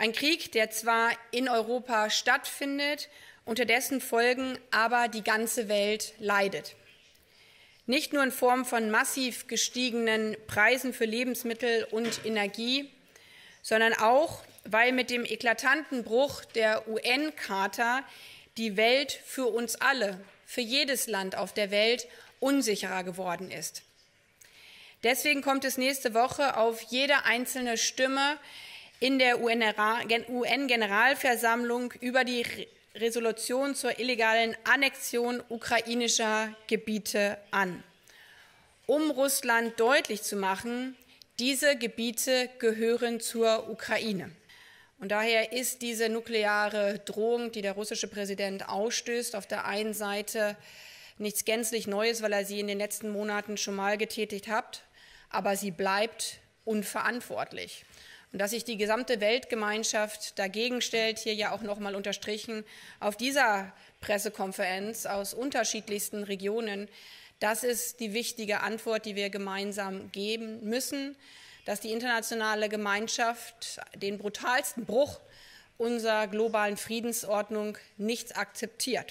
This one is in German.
Ein Krieg, der zwar in Europa stattfindet, unter dessen Folgen aber die ganze Welt leidet. Nicht nur in Form von massiv gestiegenen Preisen für Lebensmittel und Energie, sondern auch, weil mit dem eklatanten Bruch der UN-Charta die Welt für uns alle, für jedes Land auf der Welt unsicherer geworden ist. Deswegen kommt es nächste Woche auf jede einzelne Stimme in der UN-Generalversammlung über die Resolution zur illegalen Annexion ukrainischer Gebiete an, um Russland deutlich zu machen, diese Gebiete gehören zur Ukraine. Und daher ist diese nukleare Drohung, die der russische Präsident ausstößt, auf der einen Seite nichts gänzlich Neues, weil er sie in den letzten Monaten schon mal getätigt hat, aber sie bleibt unverantwortlich. Und dass sich die gesamte Weltgemeinschaft dagegen stellt, hier ja auch noch mal unterstrichen, auf dieser Pressekonferenz aus unterschiedlichsten Regionen, das ist die wichtige Antwort, die wir gemeinsam geben müssen, dass die internationale Gemeinschaft den brutalsten Bruch unserer globalen Friedensordnung nicht akzeptiert.